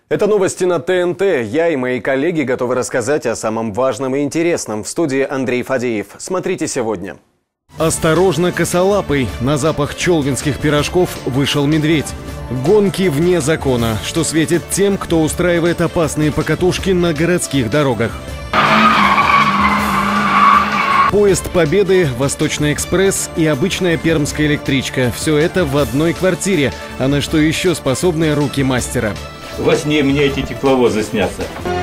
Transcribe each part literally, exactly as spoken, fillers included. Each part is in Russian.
Это новости на ТНТ. Я и мои коллеги готовы рассказать о самом важном и интересном. В студии Андрей Фадеев. Смотрите сегодня. Осторожно, косолапый. На запах челвинских пирожков вышел медведь. Гонки вне закона, что светит тем, кто устраивает опасные покатушки на городских дорогах. Поезд Победы, Восточный экспресс и обычная пермская электричка. Все это в одной квартире. А на что еще способны руки мастера? Во сне мне эти тепловозы снятся.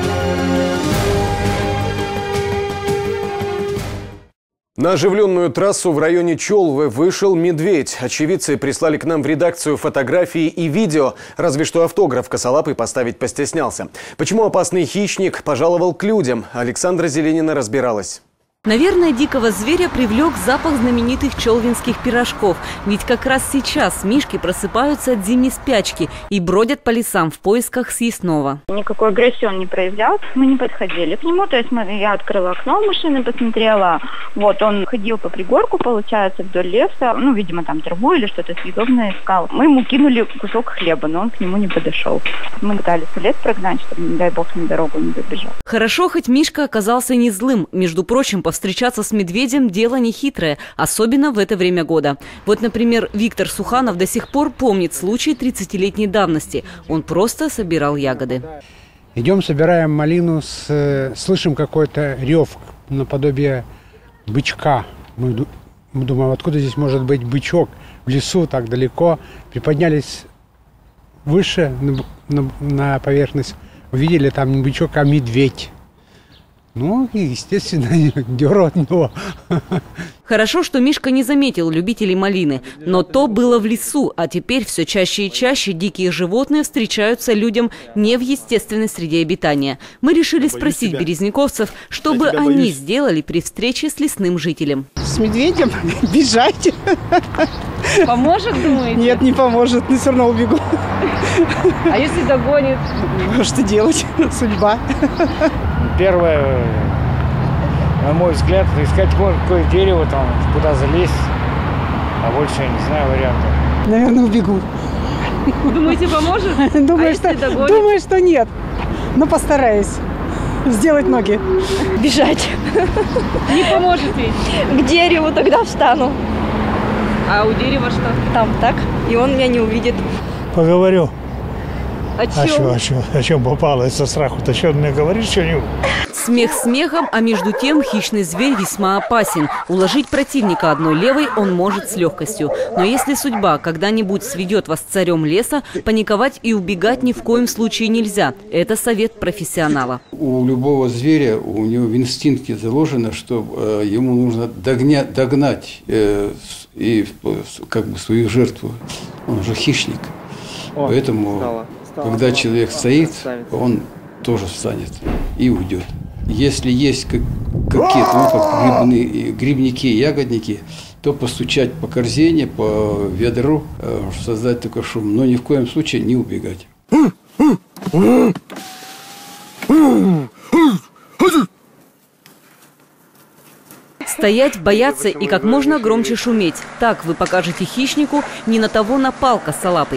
На оживленную трассу в районе Чолвы вышел медведь. Очевидцы прислали к нам в редакцию фотографии и видео. Разве что автограф косолапый поставить постеснялся. Почему опасный хищник пожаловал к людям? Александра Зеленина разбиралась. Наверное, дикого зверя привлек запах знаменитых челвинских пирожков. Ведь как раз сейчас мишки просыпаются от зимней спячки и бродят по лесам в поисках съестного. Никакой агрессии он не проявлял. Мы не подходили к нему. То есть мы, я открыла окно машины, посмотрела. Вот он ходил по пригорку, получается, вдоль леса. Ну, видимо, там траву или что-то съедобное искал. Мы ему кинули кусок хлеба, но он к нему не подошел. Мы пытались в лес прогнать, чтобы, не дай бог, на дорогу не выбежал. Хорошо, хоть мишка оказался не злым. Между прочим, по Встречаться с медведем – дело нехитрое, особенно в это время года. Вот, например, Виктор Суханов до сих пор помнит случай тридцатилетней давности. Он просто собирал ягоды. Идем, собираем малину, с, слышим какой-то рев наподобие бычка. Мы, мы думаем, откуда здесь может быть бычок в лесу так далеко. Приподнялись выше на, на, на поверхность, увидели там не бычок, а медведь. Ну, и, естественно, дёру от него. Хорошо, что Мишка не заметил любителей малины. Но то было в лесу, а теперь все чаще и чаще дикие животные встречаются людям не в естественной среде обитания. Мы решили спросить березняковцев, что бы они сделали при встрече с лесным жителем. С медведем бежать. Поможет, думаете? Нет, не поможет, но все равно убегу. А если догонит? Что делать? Судьба. Первое, на мой взгляд, это искать какое дерево там, куда залезть, а больше я не знаю вариантов. Наверное, убегу. Думаете, поможет? Думаю, а что, думаю, что нет, но постараюсь сделать ноги. Бежать. Не поможет ведь? К дереву тогда встану. А у дерева что? Там так, и он меня не увидит. Поговорю. О чем? А что, о чем, о чем попало из-за страху-то? Что, мне говоришь что-нибудь? Смех смехом, а между тем хищный зверь весьма опасен. Уложить противника одной левой он может с легкостью. Но если судьба когда-нибудь сведет вас с царем леса, паниковать и убегать ни в коем случае нельзя. Это совет профессионала. У любого зверя, у него в инстинкте заложено, что э, ему нужно догня, догнать э, и как бы свою жертву. Он же хищник. О, Поэтому, стало, стало, когда стало, человек стало, стоит, он тоже встанет и уйдет. Если есть как, какие-то, ну, как грибные, грибники, ягодники, то постучать по корзине, по ведру, создать такой шум, но ни в коем случае не убегать. Стоять, бояться и как можно громче шуметь. Так вы покажете хищнику, не на того напал косолапый.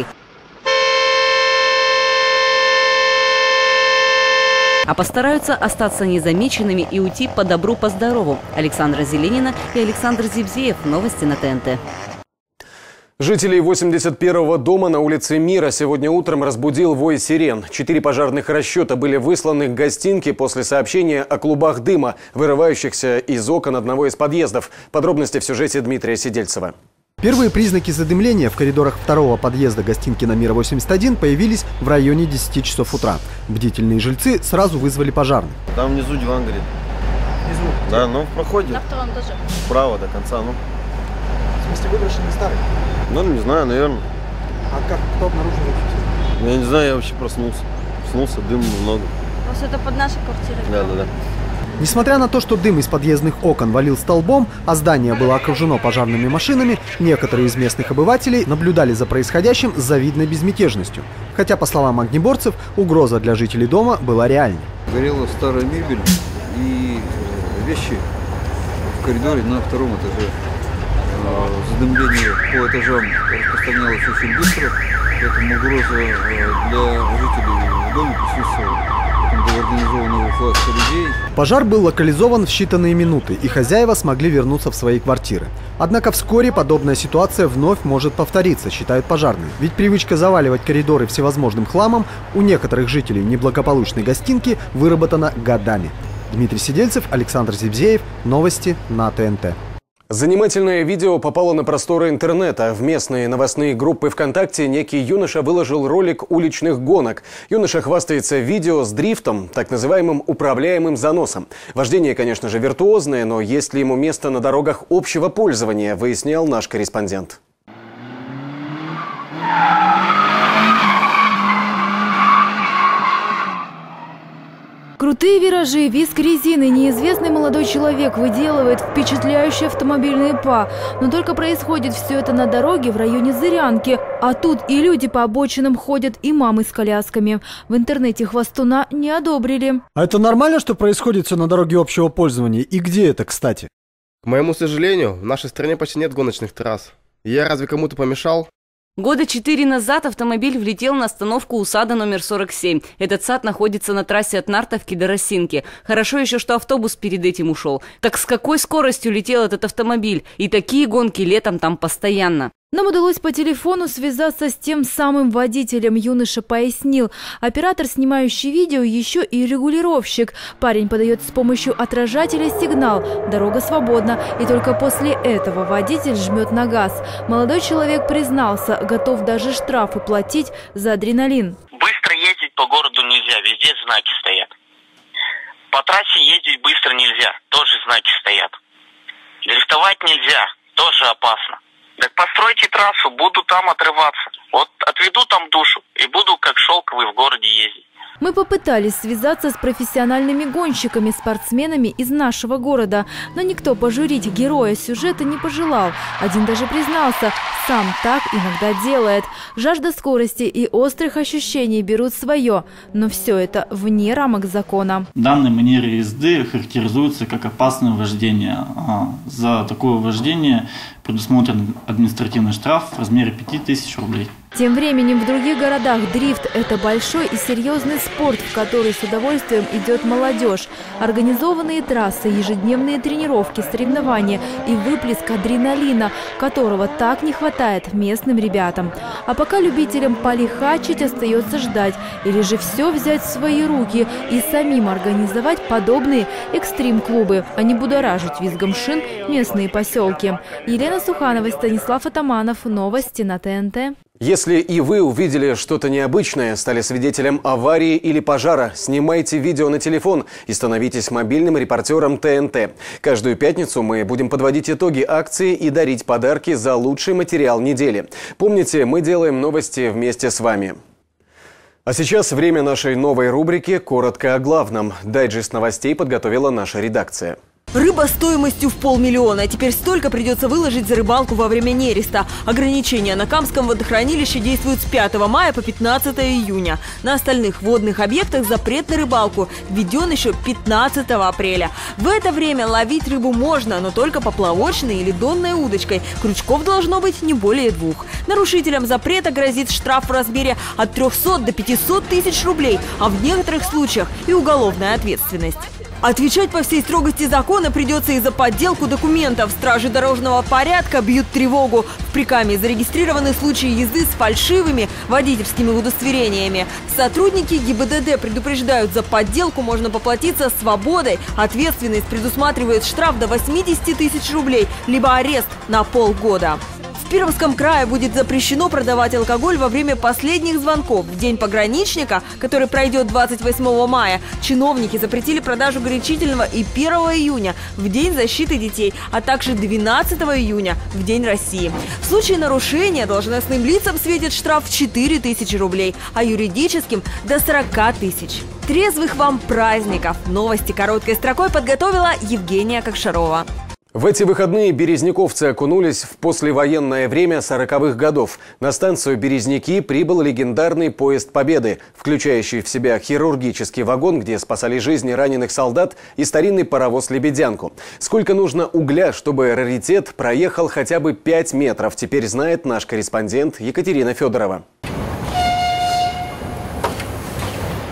А постараются остаться незамеченными и уйти по добру, по здорову. Александра Зеленина и Александр Зибзеев. Новости на ТНТ. Жителей восемьдесят первого дома на улице Мира сегодня утром разбудил вой сирен. Четыре пожарных расчета были высланы к гостинке после сообщения о клубах дыма, вырывающихся из окон одного из подъездов. Подробности в сюжете Дмитрия Сидельцева. Первые признаки задымления в коридорах второго подъезда гостинки на Мира восемьдесят один появились в районе десяти часов утра. Бдительные жильцы сразу вызвали пожарных. Там внизу диван горит. Внизу? Да, ну в проходе. На втором этаже. Вправо до конца, ну. В смысле, выброшенный старый? Ну, не знаю, наверное. А как, кто обнаружил вообще? Я не знаю, я вообще проснулся. Проснулся, дыма много. Просто это под нашей квартирой? Да, да, да. Несмотря на то, что дым из подъездных окон валил столбом, а здание было окружено пожарными машинами, некоторые из местных обывателей наблюдали за происходящим с завидной безмятежностью. Хотя, по словам огнеборцев, угроза для жителей дома была реальной. Горела старая мебель и вещи в коридоре на втором этаже. Задымление по этажам распространялось очень быстро, поэтому угроза для жителей доме присутствовал. Потом был организован уход людей. Пожар был локализован в считанные минуты, и хозяева смогли вернуться в свои квартиры. Однако вскоре подобная ситуация вновь может повториться, считают пожарные. Ведь привычка заваливать коридоры всевозможным хламом у некоторых жителей неблагополучной гостинки выработана годами. Дмитрий Сидельцев, Александр Зибзеев. Новости на ТНТ. Занимательное видео попало на просторы интернета. В местные новостные группы ВКонтакте некий юноша выложил ролик уличных гонок. Юноша хвастается видео с дрифтом, так называемым управляемым заносом. Вождение, конечно же, виртуозное, но есть ли ему место на дорогах общего пользования, выяснял наш корреспондент. Крутые виражи, визг резины, неизвестный молодой человек выделывает впечатляющие автомобильные па. Но только происходит все это на дороге в районе Зырянки. А тут и люди по обочинам ходят, и мамы с колясками. В интернете хвастуна не одобрили. А это нормально, что происходит все на дороге общего пользования? И где это, кстати? К моему сожалению, в нашей стране почти нет гоночных трасс. Я разве кому-то помешал? Года четыре назад автомобиль влетел на остановку у сада номер сорок семь. Этот сад находится на трассе от Нартовки до Росинки. Хорошо еще, что автобус перед этим ушел. Так с какой скоростью летел этот автомобиль? И такие гонки летом там постоянно. Нам удалось по телефону связаться с тем самым водителем. Юноша пояснил. Оператор, снимающий видео, еще и регулировщик. Парень подает с помощью отражателя сигнал. Дорога свободна. И только после этого водитель жмет на газ. Молодой человек признался, готов даже штрафы платить за адреналин. Быстро ездить по городу нельзя, везде знаки стоят. По трассе ездить быстро нельзя, тоже знаки стоят. Дрифтовать нельзя, тоже опасно. Так постройте трассу, буду там отрываться. Вот отведу там душу и буду как шелковый в городе ездить. Мы попытались связаться с профессиональными гонщиками, спортсменами из нашего города. Но никто пожурить героя сюжета не пожелал. Один даже признался, сам так иногда делает. Жажда скорости и острых ощущений берут свое. Но все это вне рамок закона. Данная манера езды характеризуется как опасное вождение. За такое вождение предусмотрен административный штраф в размере пяти тысяч рублей. Тем временем в других городах дрифт – это большой и серьезный спорт, в который с удовольствием идет молодежь. Организованные трассы, ежедневные тренировки, соревнования и выплеск адреналина, которого так не хватает местным ребятам. А пока любителям полихачить остается ждать, или же все взять в свои руки и самим организовать подобные экстрим-клубы, а не будоражить визгом шин местные поселки. Елена Суханова, Станислав Атаманов. Новости на ТНТ. Если и вы увидели что-то необычное, стали свидетелем аварии или пожара, снимайте видео на телефон и становитесь мобильным репортером ТНТ. Каждую пятницу мы будем подводить итоги акции и дарить подарки за лучший материал недели. Помните, мы делаем новости вместе с вами. А сейчас время нашей новой рубрики «Коротко о главном». Дайджест новостей подготовила наша редакция. Рыба стоимостью в полмиллиона. Теперь столько придется выложить за рыбалку во время нереста. Ограничения на Камском водохранилище действуют с пятого мая по пятнадцатое июня. На остальных водных объектах запрет на рыбалку введен еще пятнадцатого апреля. В это время ловить рыбу можно, но только поплавочной или донной удочкой. Крючков должно быть не более двух. Нарушителям запрета грозит штраф в размере от трёхсот до пятисот тысяч рублей, а в некоторых случаях и уголовная ответственность. Отвечать по всей строгости закона придется и за подделку документов. Стражи дорожного порядка бьют тревогу. В Прикамье зарегистрированы случаи езды с фальшивыми водительскими удостоверениями. Сотрудники ГИБДД предупреждают, за подделку можно поплатиться свободой. Ответственность предусматривает штраф до восьмидесяти тысяч рублей, либо арест на полгода. В Пермском крае будет запрещено продавать алкоголь во время последних звонков. В день пограничника, который пройдет двадцать восьмого мая, чиновники запретили продажу горячительного и первого июня, в День защиты детей, а также двенадцатого июня, в День России. В случае нарушения должностным лицам светит штраф в четыре тысячи рублей, а юридическим – до сорока тысяч. Трезвых вам праздников! Новости короткой строкой подготовила Евгения Ковшарова. В эти выходные березняковцы окунулись в послевоенное время сороковых годов. На станцию Березники прибыл легендарный поезд Победы, включающий в себя хирургический вагон, где спасали жизни раненых солдат, и старинный паровоз «Лебедянку». Сколько нужно угля, чтобы раритет проехал хотя бы пять метров, теперь знает наш корреспондент Екатерина Федорова.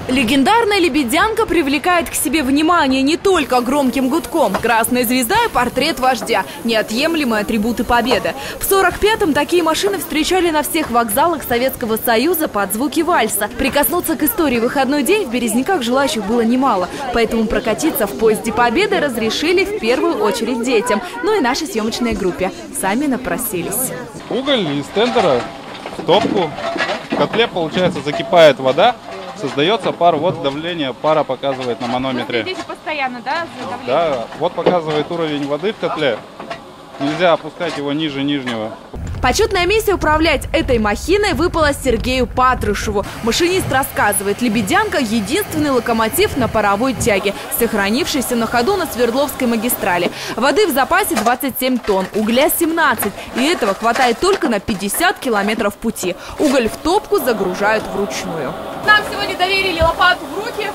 Легендарная лебедянка привлекает к себе внимание не только громким гудком. Красная звезда и портрет вождя – неотъемлемые атрибуты победы. В сорок пятом такие машины встречали на всех вокзалах Советского Союза под звуки вальса. Прикоснуться к истории в выходной день в Березниках желающих было немало. Поэтому прокатиться в поезде победы разрешили в первую очередь детям. Ну и нашей съемочной группе. Сами напросились. Уголь из тендера в топку. В котле, получается, закипает вода. Создается пар, вот давление, пара показывает на манометре. Вы следите постоянно, да, за давлением? Да, вот показывает уровень воды в котле. Нельзя опускать его ниже нижнего. Почетная миссия управлять этой махиной выпала Сергею Патрушеву. Машинист рассказывает, лебедянка – единственный локомотив на паровой тяге, сохранившийся на ходу на Свердловской магистрали. Воды в запасе двадцать семь тонн, угля семнадцать. И этого хватает только на пятьдесят километров пути. Уголь в топку загружают вручную. Нам сегодня доверили лопату в руки.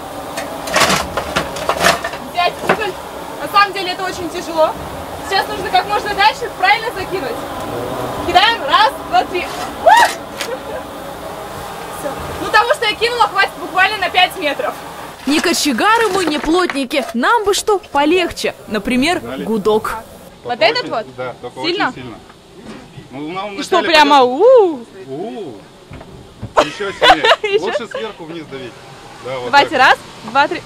Взять уголь. На самом деле это очень тяжело. Сейчас нужно как можно дальше правильно закинуть. Кидаем. Раз, два, три. Все. Ну того, что я кинула, хватит буквально на пять метров. Не кочегары мы, не плотники. Нам бы что полегче. Например, Дали. гудок. Вот Только этот очень, вот? Да, только Сильно? очень сильно. Ну, нам И что, вначале прямо пойдет- у У-у. Еще сильнее. Еще? Лучше сверху вниз давить. Да, вот Давайте, так. раз, два, три.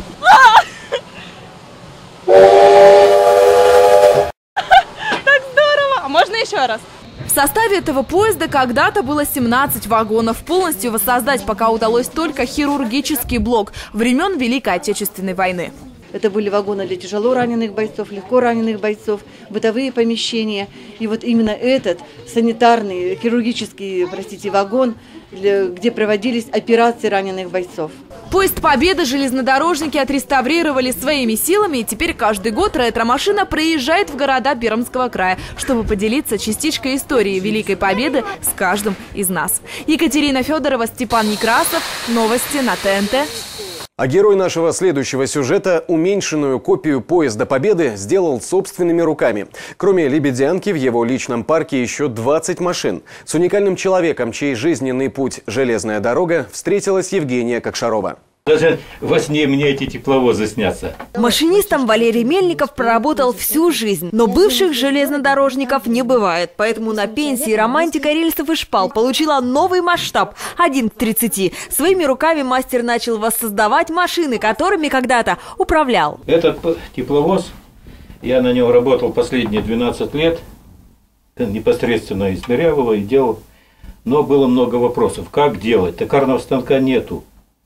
Так здорово! А можно еще раз? В составе этого поезда когда-то было семнадцать вагонов. Полностью воссоздать пока удалось только хирургический блок времен Великой Отечественной войны. Это были вагоны для тяжело раненых бойцов, легко раненых бойцов, бытовые помещения. И вот именно этот санитарный, хирургический, простите, вагон, где проводились операции раненых бойцов. Поезд Победы железнодорожники отреставрировали своими силами, и теперь каждый год ретро-машина проезжает в города Пермского края, чтобы поделиться частичкой истории Великой Победы с каждым из нас. Екатерина Федорова, Степан Некрасов. Новости на ТНТ. А герой нашего следующего сюжета уменьшенную копию поезда Победы сделал собственными руками. Кроме лебедянки, в его личном парке еще двадцать машин. С уникальным человеком, чей жизненный путь – железная дорога, встретилась Евгения Кокшарова. Даже во сне мне эти тепловозы снятся. Машинистом Валерий Мельников проработал всю жизнь, но бывших железнодорожников не бывает. Поэтому на пенсии романтика рельсов и шпал получила новый масштаб – один к тридцати. Своими руками мастер начал воссоздавать машины, которыми когда-то управлял. Этот тепловоз, я на нем работал последние двенадцать лет, непосредственно измерял его и делал. Но было много вопросов. Как делать? Токарного станка нету.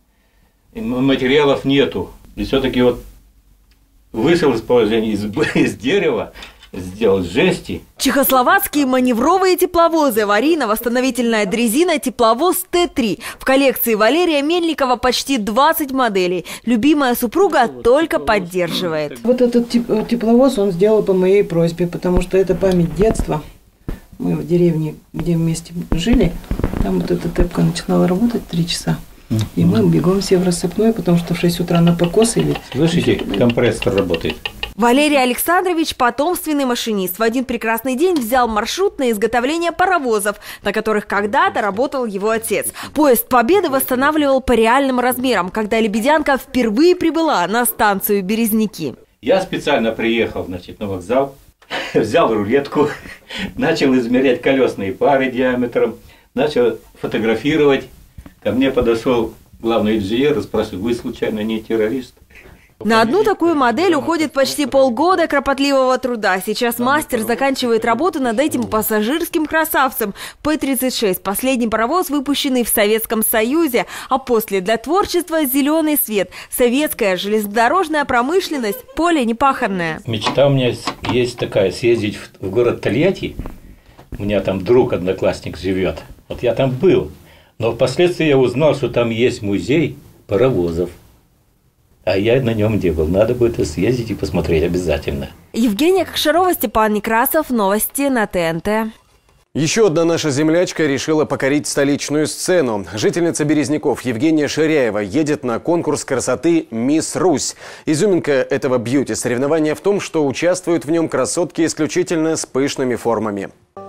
Материалов нету. И все-таки вот вышел из положения из, из дерева, сделал жести. Чехословацкие маневровые тепловозы, аварийно-восстановительная дрезина, тепловоз Т три. В коллекции Валерия Мельникова почти двадцать моделей. Любимая супруга только поддерживает. Вот этот тепловоз он сделал по моей просьбе, потому что это память детства. Мы в деревне, где вместе жили, там вот эта тэпка начинала работать три часа. И мы бегом все в рассыпную, потому что в шесть утра на покос или... Слышите, компрессор работает. Валерий Александрович – потомственный машинист. В один прекрасный день взял маршрут на изготовление паровозов, на которых когда-то работал его отец. Поезд Победы восстанавливал по реальным размерам, когда лебедянка впервые прибыла на станцию Березники. Я специально приехал, значит, на вокзал, взял рулетку, начал измерять колесные пары диаметром, начал фотографировать. Ко мне подошел главный инженер и спрашивает: вы случайно не террорист? На одну такую модель уходит почти полгода кропотливого труда. Сейчас мастер заканчивает работу над этим пассажирским красавцем. П тридцать шесть – последний паровоз, выпущенный в Советском Союзе. А после для творчества зеленый свет. Советская железнодорожная промышленность – поле непаханное. Мечта у меня есть такая: съездить в город Тольятти. У меня там друг, одноклассник живет. Вот я там был. Но впоследствии я узнал, что там есть музей паровозов. А я на нем не был. Надо будет съездить и посмотреть обязательно. Евгения Кокшарова, Степан Некрасов. Новости на ТНТ. Еще одна наша землячка решила покорить столичную сцену. Жительница Березников Евгения Ширяева едет на конкурс красоты «Мисс Русь». Изюминка этого бьюти-соревнования в том, что участвуют в нем красотки исключительно с пышными формами.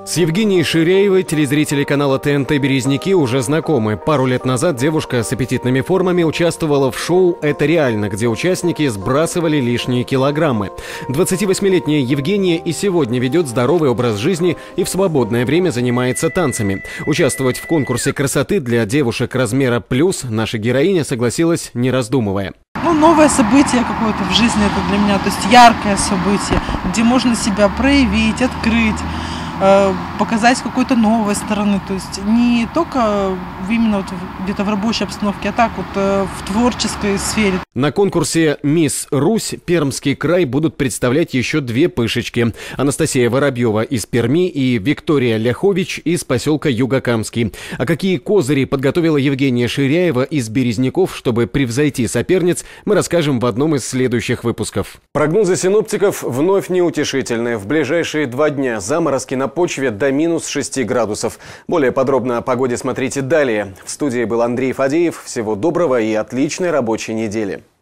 С Евгенией Ширяевой телезрители канала Т Н Т «Березники» уже знакомы. Пару лет назад девушка с аппетитными формами участвовала в шоу «Это реально», где участники сбрасывали лишние килограммы. двадцативосьмилетняя Евгения и сегодня ведет здоровый образ жизни и в свободное время занимается танцами. Участвовать в конкурсе красоты для девушек размера плюс наша героиня согласилась, не раздумывая. Ну, новое событие какое-то в жизни это для меня, то есть яркое событие, где можно себя проявить, открыть, показать с какой-то новой стороны, то есть не только именно вот где-то в рабочей обстановке, а так вот в творческой сфере. На конкурсе «Мисс Русь» Пермский край будут представлять еще две пышечки. Анастасия Воробьева из Перми и Виктория Ляхович из поселка Югокамский. А какие козыри подготовила Евгения Ширяева из Березников, чтобы превзойти соперниц, мы расскажем в одном из следующих выпусков. Прогнозы синоптиков вновь неутешительные. В ближайшие два дня заморозки на почве до минус шести градусов. Более подробно о погоде смотрите далее. В студии был Андрей Фадеев. Всего доброго и отличной рабочей недели.